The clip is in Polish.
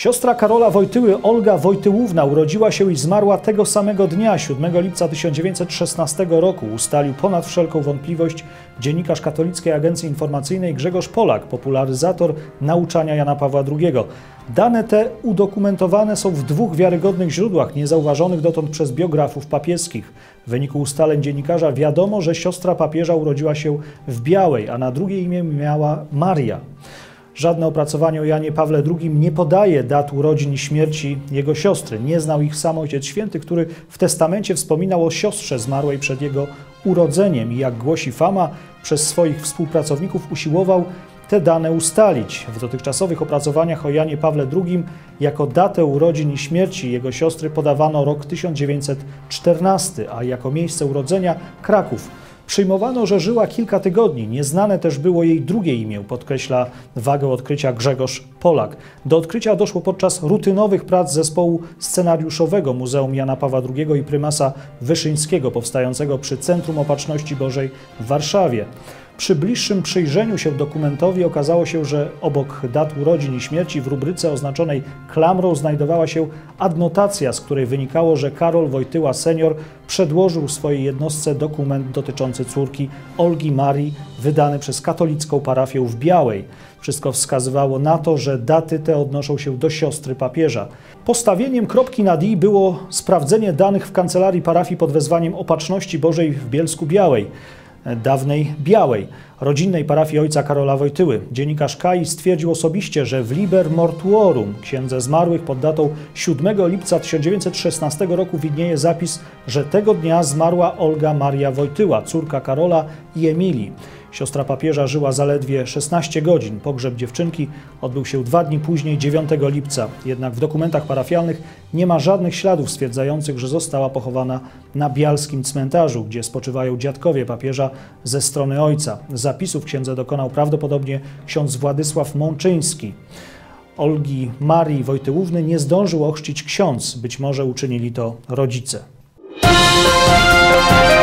Siostra Karola Wojtyły, Olga Wojtyłówna, urodziła się i zmarła tego samego dnia, 7 lipca 1916 roku, ustalił ponad wszelką wątpliwość dziennikarz Katolickiej Agencji Informacyjnej Grzegorz Polak, popularyzator nauczania Jana Pawła II. Dane te udokumentowane są w dwóch wiarygodnych źródłach, niezauważonych dotąd przez biografów papieskich. W wyniku ustaleń dziennikarza wiadomo, że siostra papieża urodziła się w Białej, a na drugie imię miała Maria. Żadne opracowanie o Janie Pawle II nie podaje dat urodzin i śmierci jego siostry. Nie znał ich sam Ojciec Święty, który w testamencie wspominał o siostrze zmarłej przed jego urodzeniem i, jak głosi fama, przez swoich współpracowników usiłował te dane ustalić. W dotychczasowych opracowaniach o Janie Pawle II jako datę urodzin i śmierci jego siostry podawano rok 1914, a jako miejsce urodzenia Kraków. Przyjmowano, że żyła kilka tygodni. Nieznane też było jej drugie imię, podkreśla wagę odkrycia Grzegorz Polak. Do odkrycia doszło podczas rutynowych prac zespołu scenariuszowego Muzeum Jana Pawła II i prymasa Wyszyńskiego, powstającego przy Centrum Opatrzności Bożej w Warszawie. Przy bliższym przyjrzeniu się dokumentowi okazało się, że obok dat urodzin i śmierci w rubryce oznaczonej klamrą znajdowała się adnotacja, z której wynikało, że Karol Wojtyła senior przedłożył swojej jednostce dokument dotyczący córki Olgi Marii, wydany przez katolicką parafię w Białej. Wszystko wskazywało na to, że daty te odnoszą się do siostry papieża. Postawieniem kropki nad i było sprawdzenie danych w kancelarii parafii pod wezwaniem Opatrzności Bożej w Bielsku-Białej, dawnej Białej, rodzinnej parafii ojca Karola Wojtyły. Dziennikarz KAI stwierdził osobiście, że w Liber Mortuorum, księdze zmarłych pod datą 7 lipca 1916 roku widnieje zapis, że tego dnia zmarła Olga Maria Wojtyła, córka Karola i Emilii. Siostra papieża żyła zaledwie 16 godzin. Pogrzeb dziewczynki odbył się 2 dni później, 9 lipca. Jednak w dokumentach parafialnych nie ma żadnych śladów stwierdzających, że została pochowana na bialskim cmentarzu, gdzie spoczywają dziadkowie papieża ze strony ojca. Zapisów księdza dokonał prawdopodobnie ksiądz Władysław Mączyński. Olgi Marii Wojtyłówny nie zdążył ochrzcić ksiądz, być może uczynili to rodzice.